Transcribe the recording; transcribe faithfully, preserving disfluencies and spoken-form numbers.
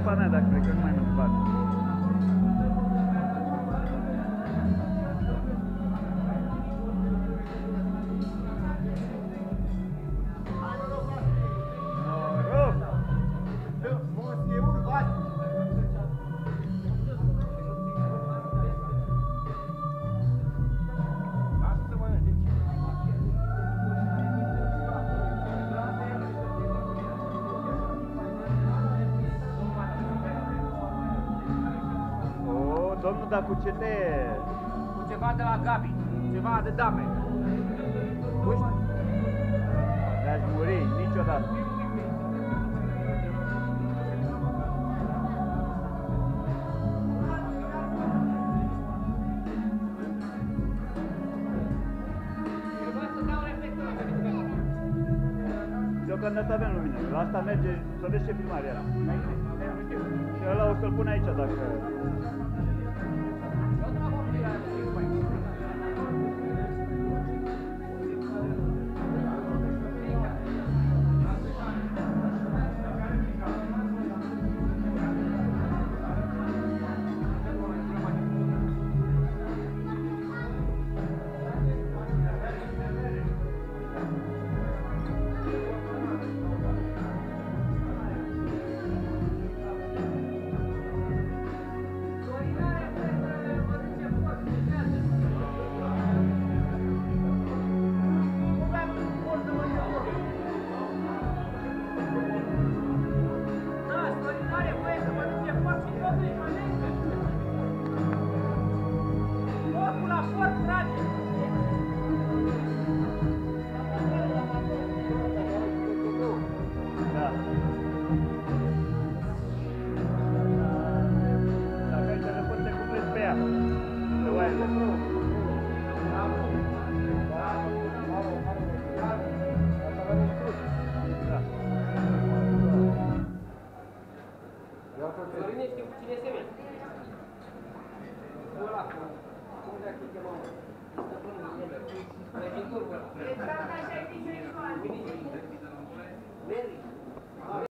culpa mea dacă cred că nu mai mă fac. Domnul, dar cu ce te... Cu ceva de la Gabi, ceva de dame. Uite? De-aș muri niciodată. Deocamdată avem lumină. La asta merge, să vezi ce filmare era. Și ăla o să-l pun aici dacă... Sorine, știu cu cine se vede. Ăla, cum de-a că chemăm? Stăpânul Meri. Reginturul ăla. Meri.